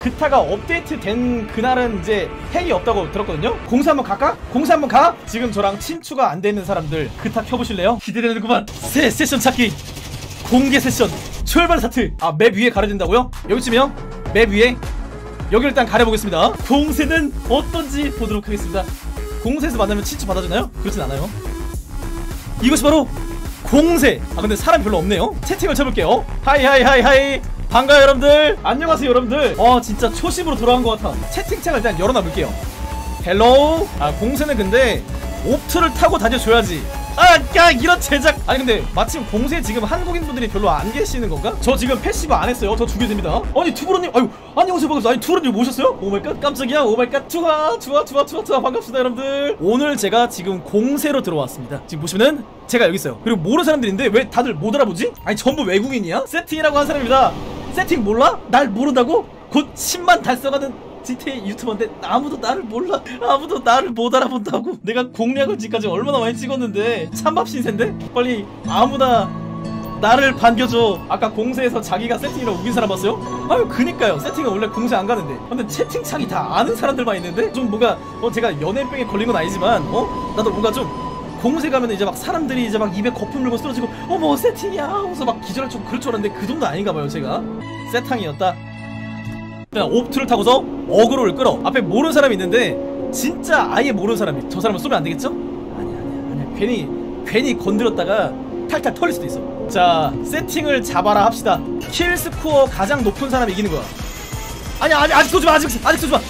그타가 업데이트 된 그날은 이제 핵이 없다고 들었거든요. 공사 한번 갈까? 공사 한번 가? 지금 저랑 친추가 안 되는 사람들 그타 켜보실래요? 기대되는구만. 새 세션 찾기 공개 세션 출발 스타트. 아, 맵 위에 가려야 된다고요? 여기쯤이요? 맵 위에 여기 일단 가려보겠습니다. 공세는 어떤지 보도록 하겠습니다. 공세에서 만나면 친추 받아주나요? 그렇진 않아요. 이것이 바로 공세. 아, 근데 사람이 별로 없네요. 채팅을 쳐볼게요. 하이 반가워요 여러분들. 안녕하세요 여러분들. 진짜 초심으로 돌아온 것 같아. 채팅창을 일단 열어놔볼게요. 헬로우. 아, 공세는 근데 옵트를 타고 다녀줘야지. 야, 이런 제작. 아니 근데 마침 공세 지금 한국인분들이 별로 안 계시는 건가? 저 지금 패시브 안 했어요. 저 두개 됩니다. 아니 투브로님, 아유 안녕하세요 반갑습니다. 아니 투브로님 모셨어요? 오마이갓 깜짝이야. 오마이갓 좋아 반갑습니다 여러분들. 오늘 제가 지금 공세로 들어왔습니다. 지금 보시면은 제가 여기 있어요. 그리고 모르는 사람들인데 왜 다들 못 알아보지? 아니 전부 외국인이야? 세팅이라고 한 사람입니다. 세팅 몰라? 날 모른다고? 곧 10만 달성하는 GTA 유튜버인데 아무도 나를 몰라. 아무도 나를 못 알아본다고. 내가 공략을 지금까지 얼마나 많이 찍었는데 참밥 신세인데? 빨리 아무나 나를 반겨줘. 아까 공세에서 자기가 세팅이라고 우긴 사람 봤어요? 아유 그니까요. 세팅은 원래 공세 안 가는데. 근데 채팅창이 다 아는 사람들만 있는데 좀 뭔가 제가 연예병에 걸린 건 아니지만 나도 뭔가 좀 공세 가면 이제 막 사람들이 이제 막 입에 거품 물고 쓰러지고 뭐 세팅이야 하면서 막 기절할 좀 그럴 줄 알았는데 그 정도 아닌가봐요. 제가 세탕이었다. 옵트를 타고서 어그로를 끌어. 앞에 모르는 사람이 있는데 진짜 아예 모르는 사람이 저 사람을 쏘면 안 되겠죠? 아니야. 괜히 건드렸다가 탈탈 털릴 수도 있어. 자, 세팅을 잡아라 합시다. 킬 스코어 가장 높은 사람이 이기는 거야. 아니야, 아직 쏘지 마. 아직 쏘지 마.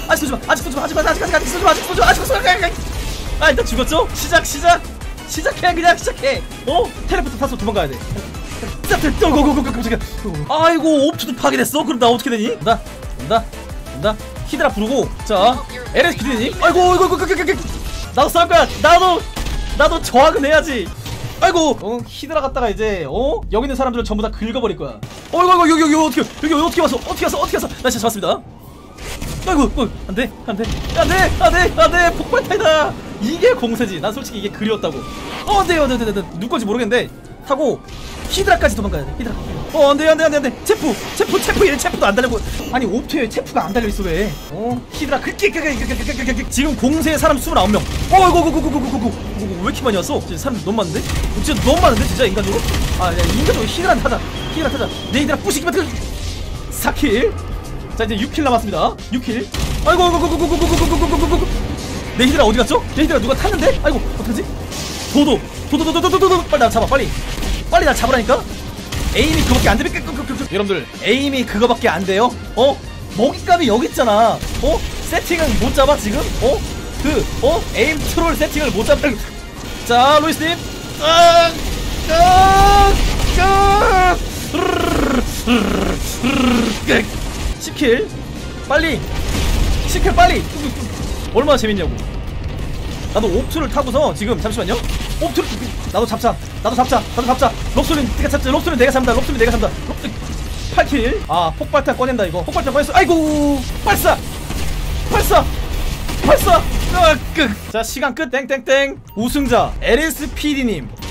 아, 일단 죽었죠? 시작해. 그냥 시작해. 텔레포트 타서 도망가야 돼. 아이고, 옵트도 파괴됐어? 그럼 나 어떻게 되니? 온다. 히드라 부르고. 자, LSPD니? 아이고, 나도 싸울 거야. 나도 저항은 해야지. 아이고, 히드라 갔다가 이제 여기 있는 사람들은 전부 다 긁어버릴 거야. 여기 어떻게 왔어? 나 진짜 잡았습니다. 아이고, 안돼. 폭발타이다. 이게 공세지. 난 솔직히 이게 그리웠다고. 안돼. 누군지 모르겠는데 타고 히드라까지 도망가야 돼. 히드라. 안돼. 체프도 안 달리고. 아니 옵트에 체프가 안 달려있어 왜? 히드라 지금 공세에 사람 29명. 왜 이렇게 많이 왔어? 진짜 사람 너무 많은데? 진짜 너무 많은데 진짜 인간적으로? 인간적으로 히드라 타자. 내 히드라 부시기만 4킬. 자, 이제 6킬 남았습니다. 6킬. 아이고. 내 히드라 어디 갔죠? 내 히드라 누가 탔는데? 아이고, 어떡하지? 도도. 빨리 나 잡아, 빨리 나 잡으라니까? 에임이 그거밖에 안 되면 여러분들 에임이 그거밖에 안 돼요? 먹잇감이 여기 있잖아. 세팅은 못 잡아 지금? 에임 트롤 세팅을 못 잡아. 자, 로이스님. 10킬 빨리. 10킬 빨리. 얼마나 재밌냐고. 나도 옵트를 타고서 지금 잠시만요. 옵트를 나도 잡자. 롭솔린 내가 잡는다. 8킬. 아, 폭발탄 꺼낸다 이거. 폭발탄 꺼냈어. 아이고, 발사. 자, 시간 끝. 땡땡땡. 우승자 LSPD님